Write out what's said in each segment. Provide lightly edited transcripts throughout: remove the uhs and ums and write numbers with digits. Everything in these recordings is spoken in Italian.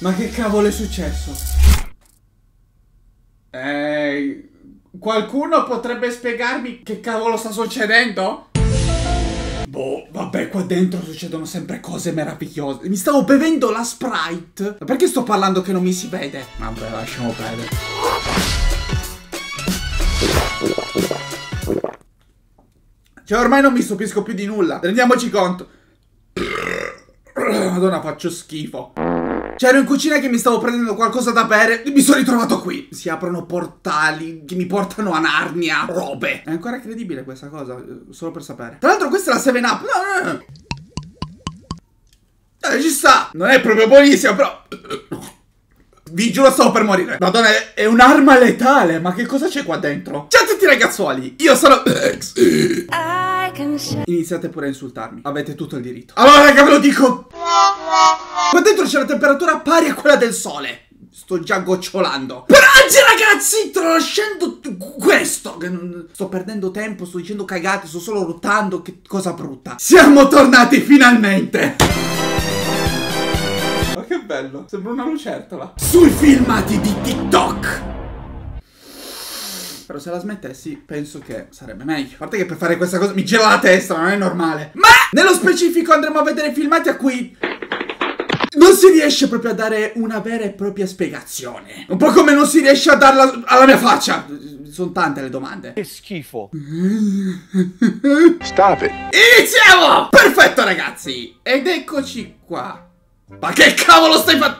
Ma che cavolo è successo? Qualcuno potrebbe spiegarmi che cavolo sta succedendo? Boh, vabbè, qua dentro succedono sempre cose meravigliose. Mi stavo bevendo la Sprite. Ma perché sto parlando che non mi si vede? Vabbè, lasciamo perdere. Cioè, ormai non mi stupisco più di nulla. Rendiamoci conto. Madonna, faccio schifo. Cioè, ero in cucina che mi stavo prendendo qualcosa da bere e mi sono ritrovato qui. Si aprono portali che mi portano a Narnia. Robe. È ancora credibile questa cosa, solo per sapere. Tra l'altro questa è la 7up. No. Ci sta. Non è proprio buonissima, però... Vi giuro, stavo per morire. Madonna, è un'arma letale. Ma che cosa c'è qua dentro? Ciao a tutti ragazzuoli, io sono... Iniziate pure a insultarmi. Avete tutto il diritto. Allora raga, ve lo dico. Qua dentro c'è la temperatura pari a quella del sole. Sto già gocciolando. Per oggi ragazzi, tralasciando questo, che non sto perdendo tempo, sto dicendo cagate, sto solo ruttando. Che cosa brutta. Siamo tornati finalmente. Ma che bello, sembra una lucertola. Sui filmati di TikTok. Però se la smettessi penso che sarebbe meglio. A parte che per fare questa cosa mi gira la testa, non è normale. Ma nello specifico andremo a vedere filmati a cui non si riesce proprio a dare una vera e propria spiegazione. Un po' come non si riesce a darla alla mia faccia. Sono tante le domande. Che schifo. Stop it. Iniziamo! Perfetto ragazzi. Ed eccoci qua. Ma che cavolo stai facendo?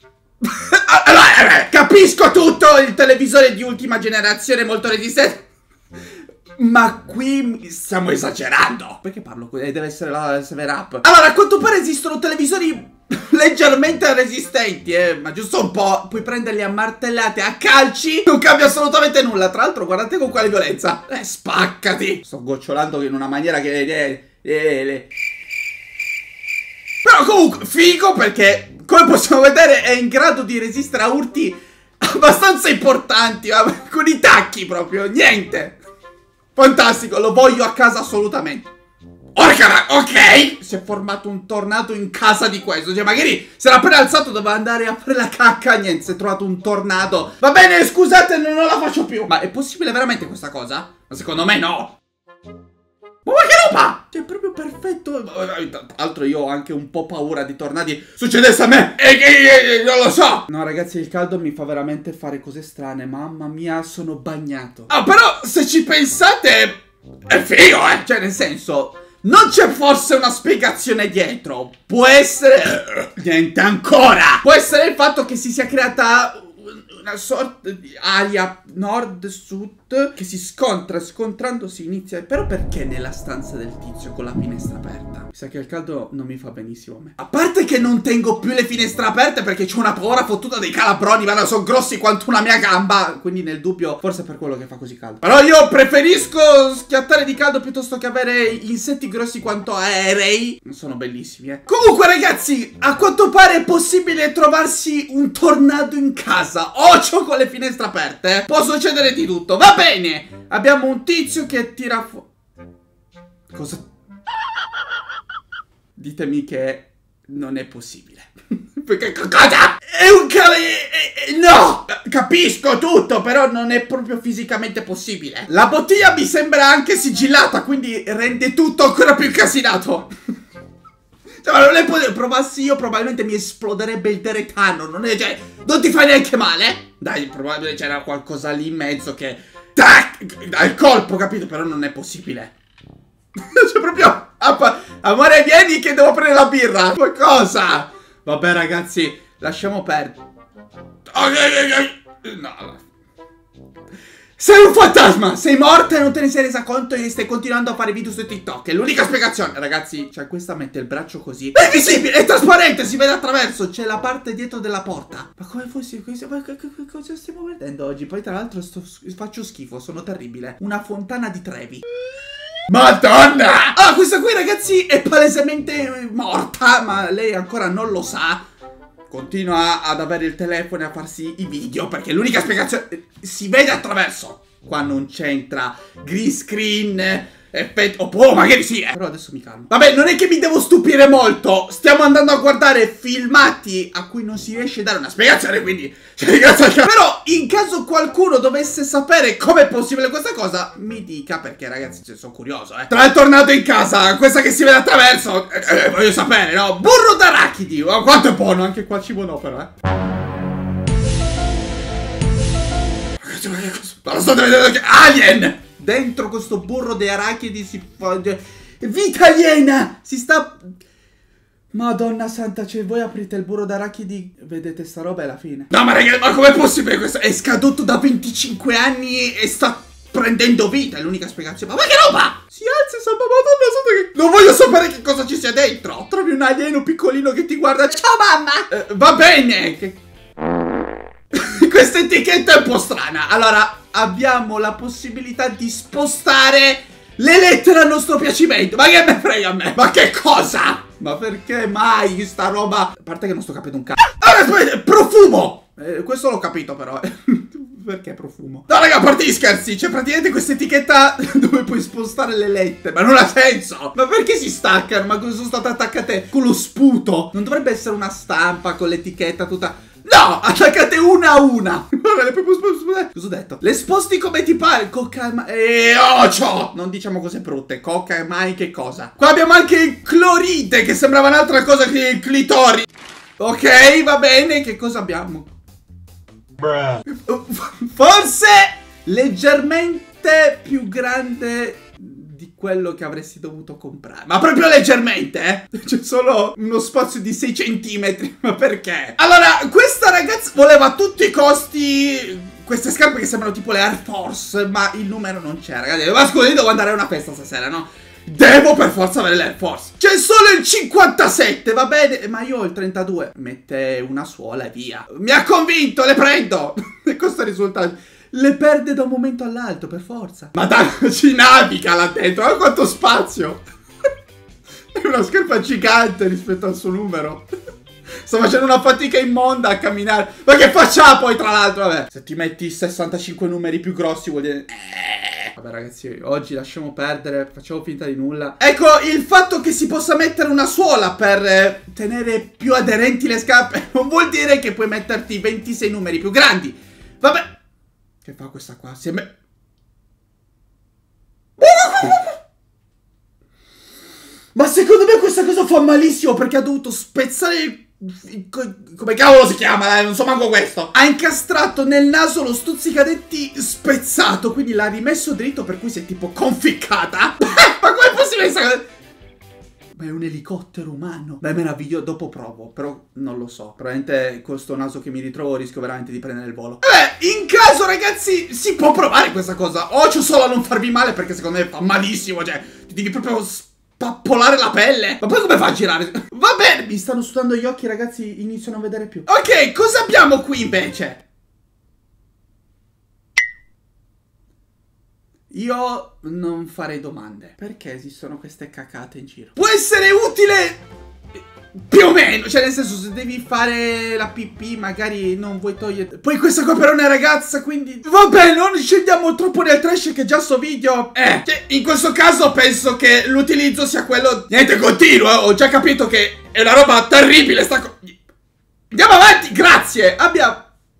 Capisco tutto, il televisore di ultima generazione molto resistente. Ma qui stiamo esagerando. Perché parlo qui? Deve essere la 7up. Allora, a quanto pare esistono televisori leggermente resistenti, ma giusto un po'. Puoi prenderli a martellate, a calci. Non cambia assolutamente nulla. Tra l'altro, guardate con quale violenza. Spaccati. Sto gocciolando in una maniera che... Però comunque, figo perché, come possiamo vedere, è in grado di resistere a urti abbastanza importanti, con i tacchi proprio, niente. Fantastico, lo voglio a casa assolutamente. Ok, si è formato un tornado in casa di questo. Cioè magari si era appena alzato, doveva andare a fare la cacca. Niente, si è trovato un tornado. Va bene, scusate, non la faccio più. Ma è possibile veramente questa cosa? Ma secondo me no. Ma che roba! Cioè, è proprio perfetto. Tra l'altro io ho anche un po' paura di tornadi succedesse a me. E che non lo so. No ragazzi, il caldo mi fa veramente fare cose strane. Mamma mia, sono bagnato. Ah, però se ci pensate è figo, Cioè nel senso, non c'è forse una spiegazione dietro. Può essere... niente ancora. Può essere il fatto che si sia creata una sorta di aria nord-sud che si scontrando si inizia. Però perché nella stanza del tizio con la finestra aperta? Mi sa che il caldo non mi fa benissimo a me. A parte che non tengo più le finestre aperte perché c'ho una paura fottuta dei calabroni. Guarda, sono grossi quanto una mia gamba. Quindi nel dubbio forse è per quello che fa così caldo. Però io preferisco schiattare di caldo piuttosto che avere insetti grossi quanto aerei. Non sono bellissimi, Comunque ragazzi, a quanto pare è possibile trovarsi un tornado in casa. Occhio con le finestre aperte, può succedere di tutto. Va bene, abbiamo un tizio che tira fuori. Cosa? Ditemi che non è possibile. Perché cosa? È un no! Capisco tutto, però non è proprio fisicamente possibile. La bottiglia mi sembra anche sigillata, quindi rende tutto ancora più incasinato. Cioè, ma non è possibile. Provassi io, probabilmente mi esploderebbe il teretano. Non è, cioè, non ti fai neanche male? Dai, probabilmente c'era qualcosa lì in mezzo che... tac! Dal colpo, capito? Però non è possibile. Cioè, proprio... amore, vieni che devo prendere la birra. Qualcosa. Vabbè, ragazzi, lasciamo perdere. No. Sei un fantasma! Sei morta e non te ne sei resa conto e stai continuando a fare video su TikTok. È l'unica spiegazione. Ragazzi, cioè questa mette il braccio così. È visibile, è trasparente, si vede attraverso. C'è la parte dietro della porta. Ma come fosse questo? Ma cosa stiamo vedendo oggi? Poi tra l'altro faccio schifo, sono terribile. Una fontana di Trevi. Madonna! Ah, questa qui ragazzi è palesemente morta, ma lei ancora non lo sa. Continua ad avere il telefono e a farsi i video perché l'unica spiegazione si vede attraverso. Qua non c'entra green screen, Oh, magari sì, però adesso mi calmo. Vabbè, non è che mi devo stupire molto. Stiamo andando a guardare filmati a cui non si riesce a dare una spiegazione, quindi però in caso qualcuno dovesse sapere com'è possibile questa cosa, mi dica, perché ragazzi, sono curioso, Tra il tornado in casa, questa che si vede attraverso, voglio sapere, no? Burro d'arachidi, oh, quanto è buono. Anche qua cibo no, però, Ma lo sto vedendo che... Alien! Dentro questo burro di arachidi si fa... Vita aliena! Si sta... Madonna santa, cioè voi aprite il burro d'arachidi, vedete sta roba e la fine. No, ma ragazzi, ma com'è possibile questo? È scaduto da 25 anni e sta prendendo vita, è l'unica spiegazione. Ma che roba? Si alza e salva, madonna santa, che... Non voglio sapere che cosa ci sia dentro. Trovi un alieno piccolino che ti guarda. Ciao mamma! Va bene! Che... Questa etichetta è un po' strana. Allora, abbiamo la possibilità di spostare le lettere a nostro piacimento. Ma che me frega a me? Ma che cosa? Ma perché mai sta roba? A parte che non sto capendo un cazzo. Allora, aspetta, profumo! Questo l'ho capito però. Perché profumo? No raga, a parte gli scherzi, c'è praticamente questa etichetta dove puoi spostare le lettere. Ma non ha senso. Ma perché si staccano? Ma cosa sono state attaccate con lo sputo? Non dovrebbe essere una stampa con l'etichetta tutta... No, attaccate una a una. Cosa ho detto? Le sposti come ti pare. Coca e ocio. Non diciamo cose brutte. Coca e mai che cosa. Qua abbiamo anche il clorite, che sembrava un'altra cosa che il clitori. Ok, va bene. Che cosa abbiamo? Forse leggermente più grande di quello che avresti dovuto comprare. Ma proprio leggermente, C'è solo uno spazio di 6 centimetri. Ma perché? Allora, questa ragazza voleva a tutti i costi queste scarpe che sembrano tipo le Air Force, ma il numero non c'è, ragazzi. Ma scusa, io devo andare a una festa stasera, no? Devo per forza avere l'Air Force. C'è solo il 57, va bene. Ma io ho il 32. Mette una suola e via. Mi ha convinto, le prendo. E questo è il risultato. Le perde da un momento all'altro, per forza. Ma dai, ci naviga là dentro. Guarda quanto spazio. È una scarpa gigante rispetto al suo numero. Sto facendo una fatica immonda a camminare. Ma che faccia poi, tra l'altro? Vabbè, se ti metti 65 numeri più grossi vuol dire... Vabbè ragazzi, oggi lasciamo perdere, facciamo finta di nulla. Ecco, il fatto che si possa mettere una suola per tenere più aderenti le scarpe non vuol dire che puoi metterti 26 numeri più grandi. Vabbè. Che fa questa qua? Ma secondo me questa cosa fa malissimo, perché ha dovuto spezzare come cavolo si chiama? Non so manco questo. Ha incastrato nel naso lo stuzzicadetti spezzato, quindi l'ha rimesso dritto, per cui si è tipo conficcata. Ma com'è possibile questa cosa? Ma è un elicottero umano. Beh, meraviglioso, dopo provo, però non lo so. Probabilmente con sto naso che mi ritrovo rischio veramente di prendere il volo. Beh, in caso ragazzi, si può provare questa cosa. Occhio solo a non farvi male, perché secondo me fa malissimo. Cioè, ti devi proprio spappolare la pelle. Ma poi come fa a girare? Va bene, mi stanno sudando gli occhi ragazzi, inizio a non vedere più. Ok, cosa abbiamo qui invece? Io non farei domande. Perché esistono queste cacate in giro? Può essere utile più o meno. Cioè nel senso, se devi fare la pipì magari non vuoi togliere. Poi questa qua però è una ragazza, quindi vabbè, non scendiamo troppo nel trash, che già sto video cioè, in questo caso penso che l'utilizzo sia quello niente continuo. Ho già capito che è una roba terribile sta cosa. Andiamo avanti, grazie. Abbiamo...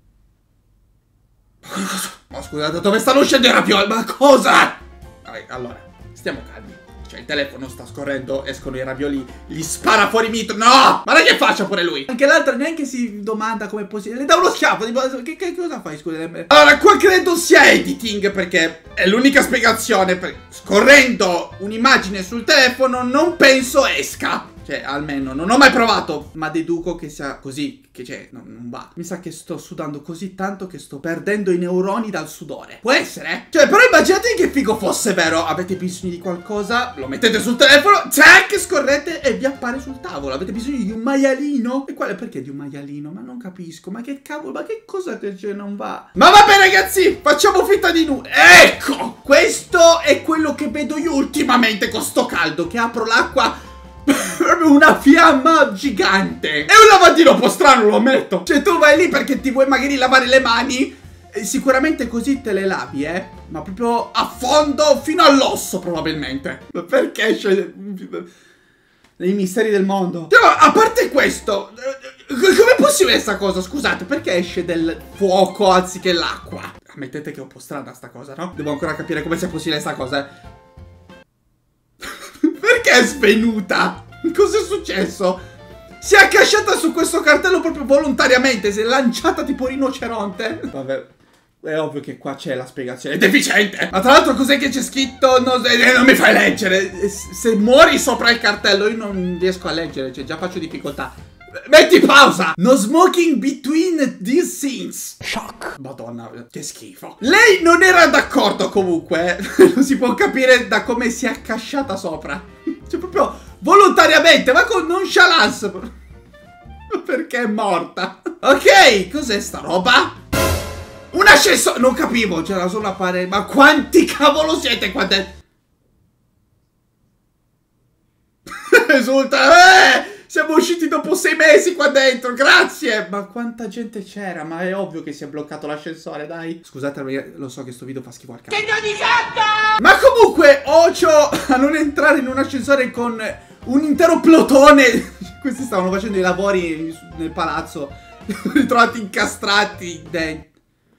Ma scusate, dove stanno uscendo i ravioli? Ma cosa? Allora, stiamo calmi. Cioè, il telefono sta scorrendo, escono i ravioli, gli spara fuori mito. No! Ma che faccia pure lui? Anche l'altra neanche si domanda come è possibile. Le dà uno schiaffo. Che cosa fai, scusate? Allora, qua credo sia editing, perché è l'unica spiegazione. Scorrendo un'immagine sul telefono, non penso esca. Cioè, almeno, non ho mai provato, ma deduco che sia così, che cioè, non va. Mi sa che sto sudando così tanto che sto perdendo i neuroni dal sudore. Può essere? Cioè, però immaginate che figo fosse vero. Avete bisogno di qualcosa, lo mettete sul telefono, tac, scorrete e vi appare sul tavolo. Avete bisogno di un maialino? E quale? Perché di un maialino? Ma non capisco, ma che cavolo, ma che cosa che cioè, non va? Ma vabbè ragazzi, facciamo finta di nulla. Ecco, questo è quello che vedo io ultimamente con sto caldo, che apro l'acqua... Proprio una fiamma gigante. È un lavandino un po' strano, lo ammetto. Cioè tu vai lì perché ti vuoi magari lavare le mani Sicuramente così te le lavi, ma proprio a fondo fino all'osso probabilmente. Perché esce nei misteri del mondo? No, a parte questo, com'è possibile sta cosa? Scusate, perché esce del fuoco anziché l'acqua? Ammettete che è un po' strana sta cosa, no? Devo ancora capire come sia possibile sta cosa. Perché è svenuta? Cos'è successo? Si è accasciata su questo cartello proprio volontariamente. Si è lanciata tipo rinoceronte. Vabbè, è ovvio che qua c'è la spiegazione. È deficiente. Ma tra l'altro cos'è che c'è scritto? Non mi fai leggere. Se muori sopra il cartello io non riesco a leggere. Cioè già faccio difficoltà. Metti pausa. No smoking between these scenes. Shock. Madonna, che schifo. Lei non era d'accordo comunque. Non si può capire da come si è accasciata sopra. Cioè proprio volontariamente, ma con nonchalance. Perché è morta. Ok, cos'è sta roba? Un ascensore. Non capivo, c'era solo una parete. Ma quanti cavolo siete qua dentro? Esulta. Siamo usciti dopo 6 mesi qua dentro, grazie! Ma quanta gente c'era? Ma è ovvio che si è bloccato l'ascensore, dai. Scusate, lo so che sto video fa schifo al cazzo. Ma comunque, ocio a non entrare in un ascensore con un intero plotone. Questi stavano facendo i lavori nel palazzo. Ritrovati incastrati dentro.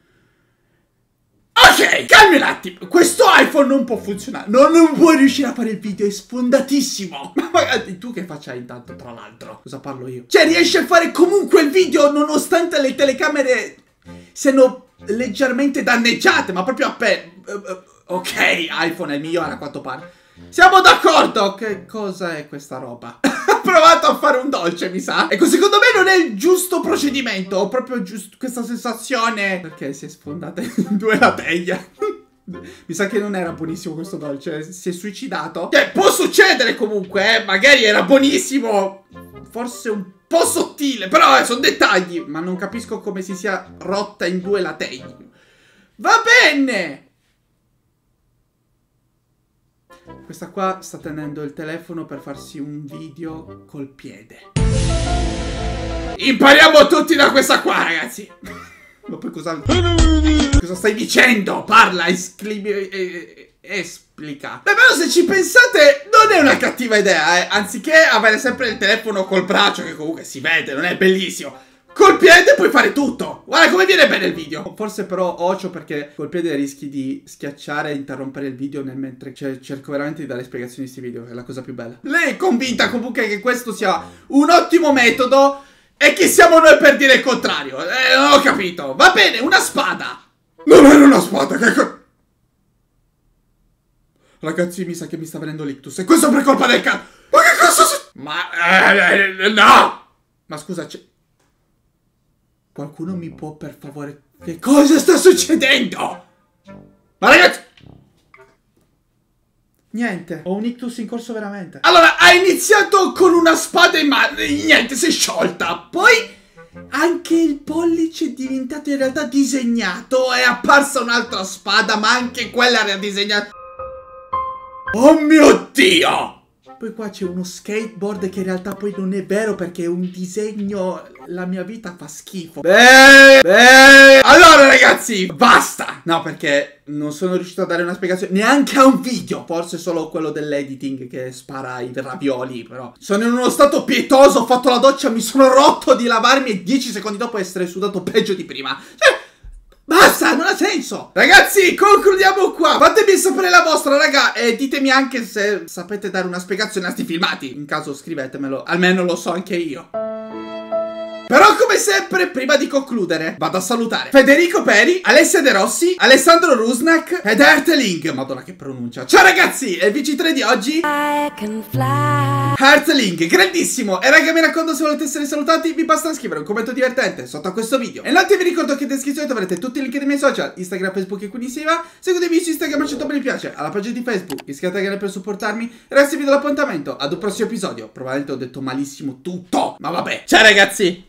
Ok, calmi un attimo. Questo iPhone non può funzionare. Non puoi riuscire a fare il video, è sfondatissimo. Ma magari tu che facciai intanto, tra l'altro? Cosa parlo io? Cioè, riesci a fare comunque il video nonostante le telecamere siano leggermente danneggiate, ma proprio appena. Ok, iPhone è il migliore a quanto pare. Siamo d'accordo. Che cosa è questa roba? Ho provato a fare un dolce, mi sa. Ecco, secondo me non è il giusto procedimento. Ho proprio questa sensazione. Perché si è sfondata in due la teglia. Mi sa che non era buonissimo questo dolce. Si è suicidato. Cioè, può succedere comunque, Magari era buonissimo. Forse un po' sottile. Però sono dettagli. Ma non capisco come si sia rotta in due la teglia. Va bene. Questa qua sta tenendo il telefono per farsi un video col piede. Impariamo tutti da questa qua, ragazzi. Ma poi cosa stai dicendo? Parla, esplica. Beh, però se ci pensate non è una cattiva idea, Anziché avere sempre il telefono col braccio, che comunque si vede, non è bellissimo, col piede puoi fare tutto. Guarda come viene bene il video. Forse però ocio, perché col piede rischi di schiacciare e interrompere il video mentre cerco veramente di dare spiegazioni di questi video. È la cosa più bella. Lei è convinta comunque che questo sia un ottimo metodo e chi siamo noi per dire il contrario? Non ho capito. Va bene, una spada. Non era una spada, ragazzi, mi sa che mi sta venendo l'ictus. E questo per colpa del cazzo. Ma che cosa no. Ma scusa, qualcuno mi può per favore... Che cosa sta succedendo? Ma ragazzi... Niente, ho un ictus in corso veramente. Allora, ha iniziato con una spada in mano. Niente, si è sciolta. Poi anche il pollice è diventato in realtà disegnato. È apparsa un'altra spada, ma anche quella era disegnata. Oh mio Dio! Poi qua c'è uno skateboard che in realtà poi non è vero, perché è un disegno. La mia vita fa schifo. Allora ragazzi, basta. No, perché non sono riuscito a dare una spiegazione neanche a un video. Forse solo quello dell'editing che spara i ravioli. Però sono in uno stato pietoso. Ho fatto la doccia, mi sono rotto di lavarmi e 10 secondi dopo essere sudato peggio di prima. Cioè, basta, non ha senso. Ragazzi, concludiamo qua. Fatemi sapere la vostra, raga. E ditemi anche se sapete dare una spiegazione a sti filmati. In caso scrivetemelo, almeno lo so anche io. Però come sempre, prima di concludere, vado a salutare Federico Peri, Alessia De Rossi, Alessandro Rusnak ed Hertling. Madonna che pronuncia. Ciao ragazzi, è il vincitore di oggi Hertling, grandissimo. E raga, mi raccomando, se volete essere salutati vi basta scrivere un commento divertente sotto a questo video. E inoltre vi ricordo che in descrizione troverete tutti i link dei miei social, Instagram, Facebook e quindi Siva. Seguitemi su Instagram, accetto mi piace, alla pagina di Facebook, iscrivetevi al canale per supportarmi. E resti vi do l'appuntamento ad un prossimo episodio. Probabilmente ho detto malissimo tutto, ma vabbè. Ciao ragazzi.